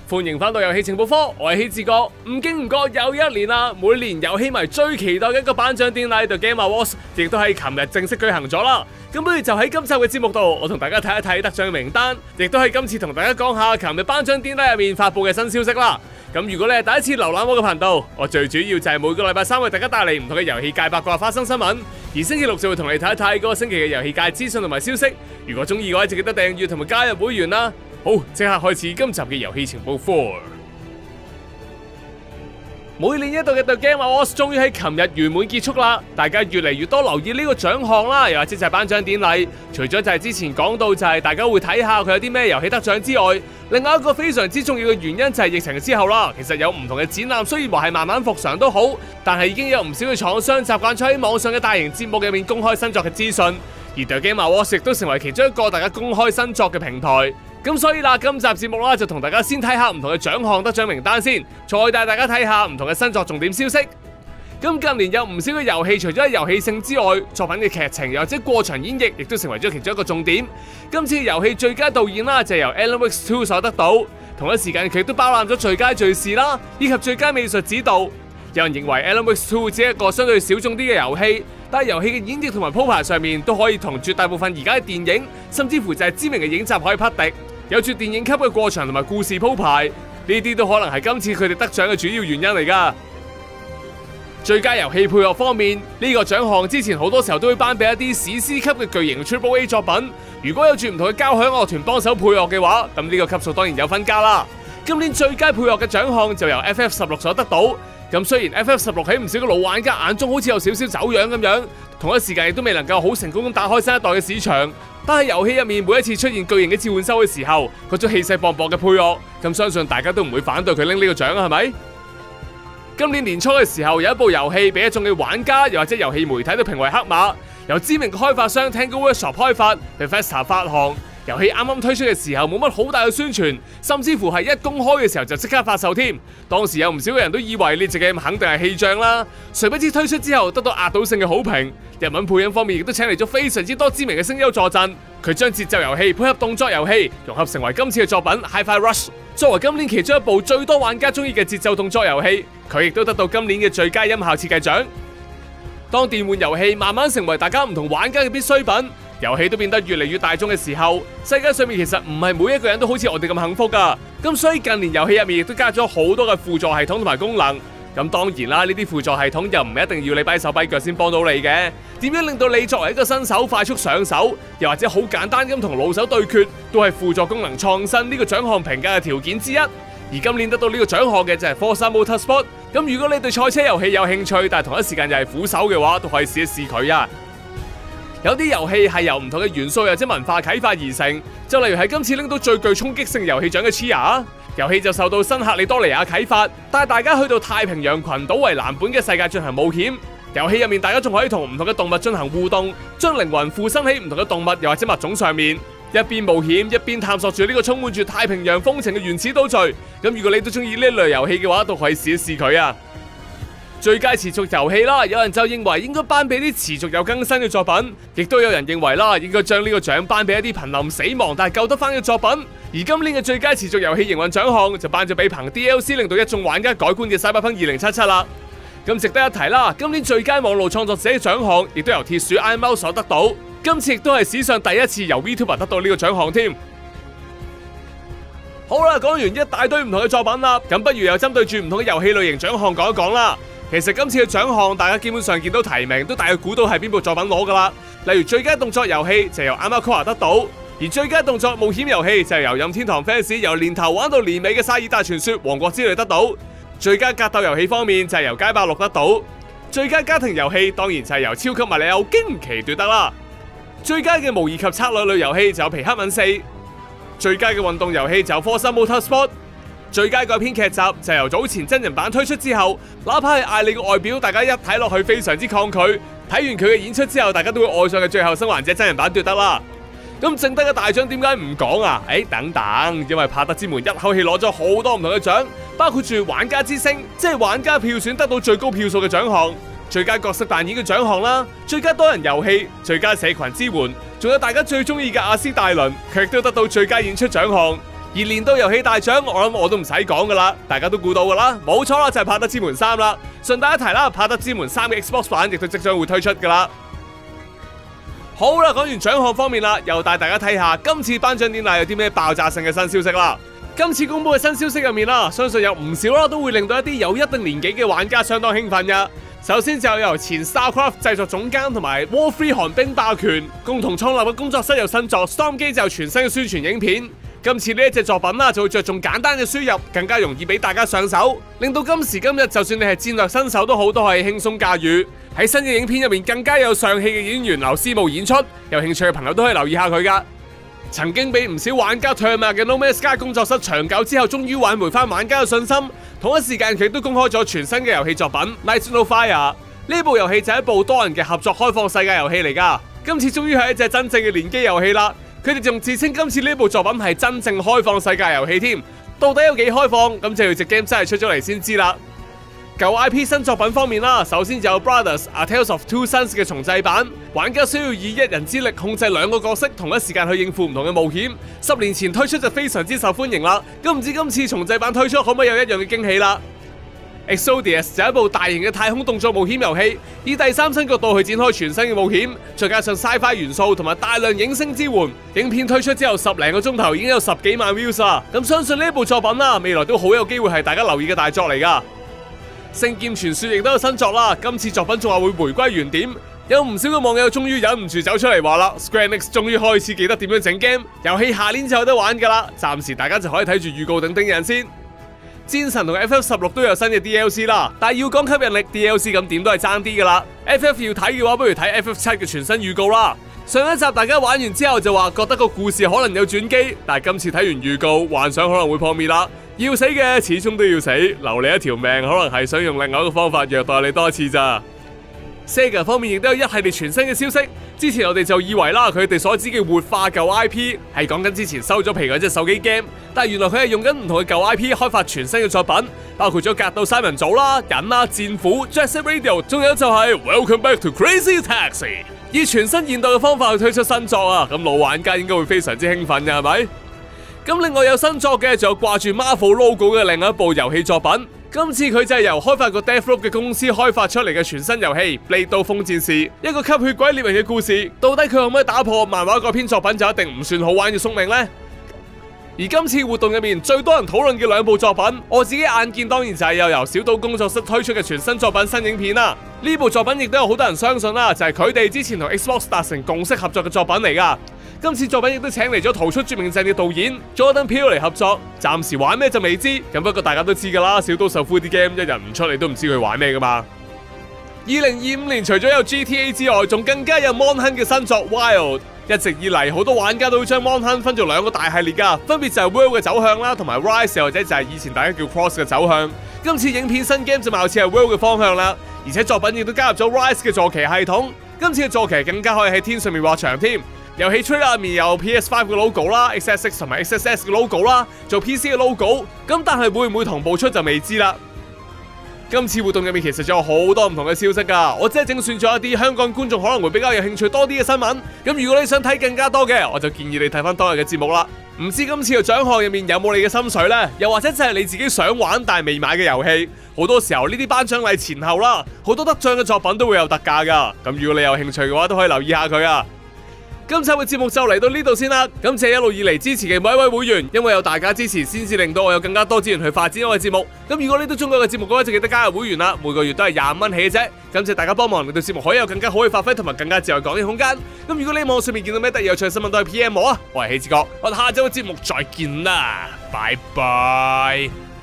歡迎翻到遊戲情報科，我係希志哥。唔經唔覺又一年啦，每年遊戲迷最期待嘅一個頒獎典禮 The Game Awards 亦都喺琴日正式舉行咗啦。咁不如就喺今集嘅節目度，我同大家睇一睇得獎名單，亦都係今次同大家講下琴日頒獎典禮入面發布嘅新消息啦。咁如果你係第一次瀏覽我嘅頻道，我最主要就係每個禮拜三為大家帶嚟唔同嘅遊戲界八卦花生新聞，而星期六就會同你睇一睇嗰個星期嘅遊戲界資訊同埋消息。如果中意嘅話，就記得訂閱同埋加入會員啦。好，即刻開始今集嘅遊戲情報 4。每年一度嘅 The Game Awards 終於喺琴日圓滿結束啦，大家越嚟越多留意呢個獎項啦，又或者就係頒獎典禮。除咗就係之前講到就係大家會睇下佢有啲咩遊戲得獎之外，另外一個非常之重要嘅原因就係疫情之後啦，其實有唔同嘅展覽，雖然話係慢慢復常都好，但係已經有唔少嘅廠商習慣咗喺網上嘅大型節目入面公開新作嘅資訊，而 The Game Awards 亦都成為其中一個大家公開新作嘅平台。咁所以啦，今集節目啦就同大家先睇下唔同嘅獎項得獎名單先，再帶大家睇下唔同嘅新作重點消息。咁近年有唔少嘅遊戲，除咗係遊戲性之外，作品嘅劇情又或者過場演繹，亦都成為咗其中一個重點。今次遊戲最佳導演啦，就由 Alan Wake 2所得到，同一時間佢亦都包攬咗最佳敘事啦，以及最佳美術指導。有人認為 Alan Wake 2只係一個相對小眾啲嘅遊戲，但係遊戲嘅演繹同埋鋪排上面都可以同絕大部分而家嘅電影，甚至乎就係知名嘅影集可以匹敵。有住電影級嘅過場同埋故事鋪排，呢啲都可能係今次佢哋得獎嘅主要原因嚟㗎。最佳遊戲配樂方面，呢個獎項之前好多時候都會頒俾一啲史詩級嘅巨型 AAA 作品，如果有住唔同嘅交響樂團幫手配樂嘅話，咁呢個級數當然有分加啦。今年最佳配樂嘅獎項就由 FF16 所得到。咁雖然 FF16 喺唔少嘅老玩家眼中好似有少少走樣咁樣，同一時間亦都未能夠好成功咁打開新一代嘅市場，但係遊戲入面每一次出現巨型嘅召喚獸嘅時候，嗰種氣勢磅礴嘅配樂，咁相信大家都唔會反對佢拎呢個獎啊，係咪？今年年初嘅時候，有一部遊戲俾一眾嘅玩家又或者遊戲媒體都評為黑馬，由知名嘅開發商 Tango Workshop 開發 ，Bethesda 發行。遊戲啱啱推出嘅時候冇乜好大嘅宣傳，甚至乎係一公開嘅時候就即刻發售添。當時有唔少嘅人都以為呢隻 game 肯定係氣象啦，誰不知推出之後得到壓倒性嘅好評。日文配音方面亦都請嚟咗非常之多知名嘅聲優助陣，佢將節奏遊戲配合動作遊戲融合成為今次嘅作品 Hi-Fi Rush。作為今年其中一部最多玩家中意嘅節奏動作遊戲，佢亦都得到今年嘅最佳音效設計獎。當電玩遊戲慢慢成為大家唔同玩家嘅必需品，遊戲都變得越嚟越大眾嘅時候，世界上面其實唔係每一個人都好似我哋咁幸福噶。咁所以近年遊戲入面亦都加咗好多嘅輔助系統同埋功能。咁當然啦，呢啲輔助系統又唔係一定要你跛手跛腳先幫到你嘅。點樣令到你作為一個新手快速上手，又或者好簡單咁同老手對決，都係輔助功能創新呢個獎項評價嘅條件之一。而今年得到呢個獎項嘅就係 Forza Motorsport。咁如果你對賽車遊戲有興趣，但係同一時間又係苦手嘅話，都可以試一試佢啊。有啲遊戲係由唔同嘅元素或者文化啟發而成，就例如係今次拎到最具衝擊性遊戲獎嘅 Chia， 遊戲就受到新克里多尼亞啟發，帶大家去到太平洋群島為藍本嘅世界進行冒險。遊戲入面大家仲可以同唔同嘅動物進行互動，將靈魂附身喺唔同嘅動物又或者物種上面，一邊冒險一邊探索住呢個充滿住太平洋風情嘅原始島嶼。咁如果你都中意呢類遊戲嘅話，都可以試一試佢啊！最佳持續遊戲啦，有人就認為應該頒俾啲持續有更新嘅作品，亦都有人認為啦，應該將呢個獎頒俾一啲瀕臨死亡但係救得翻嘅作品。而今年嘅最佳持續遊戲營運獎項就頒咗俾憑 DLC 令到一眾玩家改觀嘅《Cyberpunk 2077》啦。咁值得一提啦，今年最佳網絡創作者嘅獎項亦都由鐵鼠 IMO 所得到，今次亦都係史上第一次由 VTuber 得到呢個獎項添。好啦，講完一大堆唔同嘅作品啦，咁不如又針對住唔同嘅遊戲類型獎項講一講啦。其實今次嘅獎項，大家基本上見到提名都大概估到係邊部作品攞噶啦。例如最佳動作遊戲就由 Armored 得到，而最佳動作冒險遊戲就由任天堂 fans 由年頭玩到年尾嘅《薩爾達傳說：王國之淚》得到。最佳格鬥遊戲方面就係由街霸6得到。最佳家庭遊戲當然就係由超級馬里奧驚奇奪得啦。最佳嘅模擬及策略類遊戲就有皮克敏4。最佳嘅運動遊戲就有 Forza Motorsport。最佳改編劇集就由早前真人版推出之後，哪怕係艾莉嘅外表，大家一睇落去非常之抗拒，睇完佢嘅演出之後，大家都會愛上嘅最後生還者真人版奪得啦。咁剩低嘅大獎點解唔講啊？等等，因為帕德之門一口氣攞咗好多唔同嘅獎，包括住玩家之星，即係玩家票選得到最高票數嘅獎項，最佳角色扮演嘅獎項啦，最佳多人遊戲，最佳社群支援，仲有大家最中意嘅阿斯大倫，佢亦都得到最佳演出獎項。 而年度遊戲大獎，我諗我都唔使講噶啦，大家都估到噶啦，冇錯啦，就係《帕德之門3》啦。順帶一提啦，《帕德之門3》嘅 Xbox 版亦都即將會推出噶啦。好啦，講完獎項方面啦，又帶大家睇下今次頒獎典禮有啲咩爆炸性嘅新消息啦。今次公布嘅新消息入面啦，相信有唔少啦，都會令到一啲有一定年紀嘅玩家相當興奮噶。首先就由前 StarCraft 製作總監同埋 Warfree 寒冰霸權共同創立嘅工作室有新作 Stormgate 就有全新嘅宣傳影片。今次呢一隻作品啦，就會着重簡單嘅輸入，更加容易俾大家上手，令到今時今日就算你係戰略新手都好，都可以輕鬆駕馭。喺新嘅影片入面更加有上戲嘅演員劉思慕演出，有興趣嘅朋友都可以留意下佢噶。曾經俾唔少玩家唾罵嘅 No Man's Sky 工作室長久之後，終於挽回翻玩家嘅信心。同一時間佢亦都公開咗全新嘅遊戲作品 Knights No Fire。呢部遊戲就係一部多人嘅合作開放世界遊戲嚟噶。今次終於係一隻真正嘅聯機遊戲啦。佢哋仲自稱今次呢部作品係真正開放世界遊戲添。到底有幾開放？咁就要隻 game 真係出咗嚟先知啦。舊 IP 新作品方面啦，首先就有 Brothers A Tales of Two Sons 嘅重製版，玩家需要以一人之力控制兩個角色，同一時間去應付唔同嘅冒險。10年前推出就非常之受歡迎啦，咁唔知今次重製版推出可唔可以有一樣嘅驚喜啦？ Exodus 就係一部大型嘅太空動作冒險遊戲，以第三身角度去展開全新嘅冒險，再加上 Sci-Fi 元素同埋大量影聲支援，影片推出之後10零個鐘頭已經有10幾萬 views 啦，咁相信呢部作品啦，未來都好有機會係大家留意嘅大作嚟噶。聖劍傳說亦都有新作啦，今次作品仲話會回歸原點，有唔少嘅網友終於忍唔住走出嚟話啦 ，Square Enix 終於開始記得點樣整 game， 遊戲下年就有得玩噶啦，暫時大家就可以睇住預告等盯人先。戰神同 FF16 都有新嘅 DLC 啦，但係要講吸引力 DLC 咁點都係爭啲噶啦。FF 要睇嘅話，不如睇 FF7 嘅全新預告啦。上一集大家玩完之後就話覺得個故事可能有轉機，但係今次睇完預告，幻想可能會破滅啦。要死嘅始終都要死，留你一條命可能係想用另外一個方法虐待你多次咋。Sega 方面亦都有一系列全新嘅消息，之前我哋就以為啦，佢哋所指嘅活化舊 IP 係講緊之前收咗皮嗰隻手機 game， 但係原來佢係用緊唔同嘅舊 IP 開發全新嘅作品，包括咗格鬥三人組啦、忍啦、戰斧、Jet Set Radio， 仲有就係 Welcome Back to Crazy Taxi， 以全新現代嘅方法去推出新作啊，咁老玩家應該會非常之興奮嘅係咪？咁另外有新作嘅，仲有掛住 Marvel logo 嘅另一部遊戲作品。今次佢就係由開發過 Deathloop 嘅公司開發出嚟嘅全新遊戲《Blade 刀鋒戰士》，一個吸血鬼獵人嘅故事。到底佢可唔可以打破漫畫改編作品就一定唔算好玩嘅宿命呢？而今次活動入面最多人討論嘅兩部作品，我自己眼見當然就係由小島工作室推出嘅全新作品新影片啦。呢部作品亦都有好多人相信啦，就係佢哋之前同 Xbox 達成共識合作嘅作品嚟噶。今次作品亦都請嚟咗逃出絕命鎮嘅導演 Jordan Peele 嚟合作，暫時玩咩就未知，咁不過大家都知噶啦，小島秀夫啲 game 一日唔出你都唔知佢玩咩噶嘛。2025年除咗有 GTA 之外，仲更加有 Monhan 嘅新作 Wild。一直以嚟好多玩家都會將 Monhan 分做兩個大系列噶，分別就係 World 嘅走向啦，同埋 Rise 或者就係以前大家叫 Cross 嘅走向。今次影片新 game 就貌似係 World 嘅方向啦，而且作品亦都加入咗 Rise 嘅坐騎系統。今次嘅坐騎更加可以喺天上面滑翔添。遊戲 trailer 入面有 PS5 嘅 logo 啦、XSX 同埋 XSS 嘅 logo 啦，做 PC 嘅 logo， 咁但係會唔會同步出就未知啦。今次活動入面其實仲有好多唔同嘅消息噶，我只係整算咗一啲香港觀眾可能會比較有興趣多啲嘅新聞。咁如果你想睇更加多嘅，我就建議你睇翻當日嘅節目啦。唔知今次嘅獎項入面有冇你嘅心水呢？又或者就係你自己想玩但係未買嘅遊戲？好多時候呢啲頒獎禮前後啦，好多得獎嘅作品都會有特價噶。咁如果你有興趣嘅話，都可以留意下佢啊。今集嘅節目就嚟到呢度先啦，感謝一路以嚟支持嘅每一位會員，因為有大家支持，先至令到我有更加多資源去發展我嘅節目。咁如果你都中意我嘅節目嘅話，就記得加入會員啦，每個月都係25蚊起嘅啫。感謝大家幫忙，令到節目可以有更加好嘅發揮，同埋更加自由講嘅空間。咁如果你喺網上面見到咩得意有趣嘅新聞，都係 PM 我啊，我係希治閣，我哋下周嘅節目再見啦，拜拜。